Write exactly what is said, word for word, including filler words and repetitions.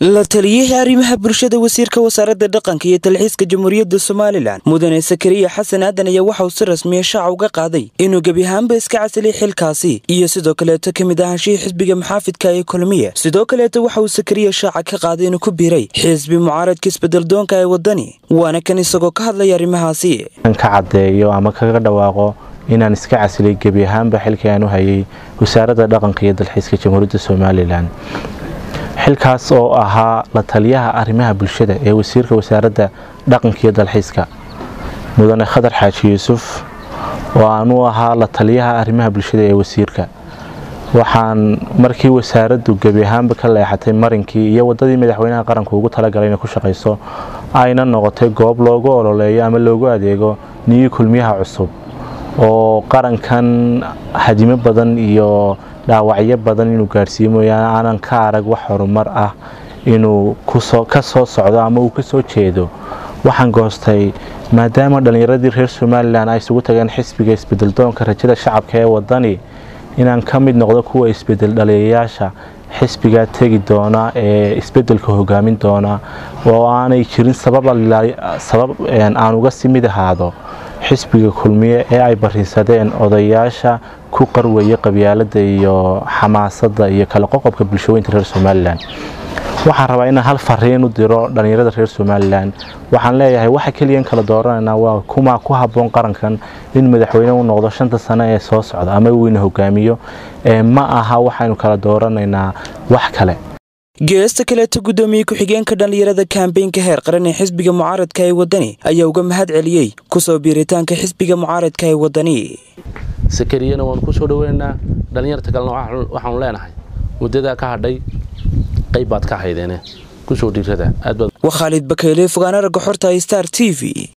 la taliyaha arrimaha bulshada wasiirka wasaaradda dhaqanka iyo talxiiska jamhuuriyadda Soomaaliland mudane Sakariya Xasan Aadan ayaa waxa uu si rasmi ah shaaca uga qaaday inuu gabi ahaanba iska casilay xilkaasi iyo sidoo kale ka mid ahaanshihi xisbiga maxaafidka ee kulmiye sidoo kale waxa uu Sakariya shaaca ka qaaday inuu ku biiray xisbi mucaaradka isbedel doonka ee wadani waana kan isagoo ka hadlaya arrimahaasi ka cadeeyo ama kaga dhawaaqo inaan iska casilay gabi ahaanba xilkii aan u hayay wasaaradda dhaqanka iyo talxiiska jamhuuriyadda Soomaaliland xilkaas oo ahaa la taliyaha arrimaha bulshada ee wasiirka wasaaradda dhaqanka iyo dalxiiska mudane Khadar Xaaji Yuusuf oo aanu ahaa la taliyaha arrimaha bulshada ee wasiirka waxaan markii wasaaraddu gabi ahaanba ka leexatay marinkii iyo wadadii madaxweynaha qaranku ugu talagalay inay ku shaqeyso ayna noqotay goob loogu ololeeyo ama loogu adeego niyo kulmiyaha cusub oo qarankan hadimo badan iyo dhaawacyo badan inuu gaarsiiyo mooyaan aanan ka arag wax horumar ah inuu ka soo socdo ama uu ka soo jeedo waxaan goostay maadaama dhalinyaradii reer Soomaaliland ay isugu tageen xisbiga isbedel doonka rajada shacabka ee wadani inaan ka mid noqdo kuwa isbedel dhaliyayaasha xisbiga tagi doona ee isbedelka hogaamin doona oo aanay jirin sabab sabab aan uga simid ahaado xisbiga kulmiye ee ay bariisadeen odayaasha ku qarwaya qabyaalada iyo xamaasadda iyo kala qoqobka bulshooyinka reer Soomaaliland waxaan rabaa inaan hal fariin u diro dhalinyarada reer Soomaaliland waxaan leeyahay waxa kaliya kala dooranayna waa kuma ku haboon qarankan in madaxweyne uu noqdo shanta sano ee soo socda ama uu in hogaamiyo ee ma aha waxaanu kala dooranaynaa wax kale geesta kale gudoomiye ku xigeenka dhalinyarada campaign-ka heer qaran ee xisbiga mucaaradka ee wadani ayaa uga mahad celiyay ku soo biiritaanka xisbiga mucaaradka ee wadani Sakariyana waan ku soo dhaweynaa dhalinyarta kalena waxaan leenahay muddada ka hadhay qayb baad ka haydeen ku soo dhiirada aad baad wa Khalid Bakayle fogaana raga xorta Star T V.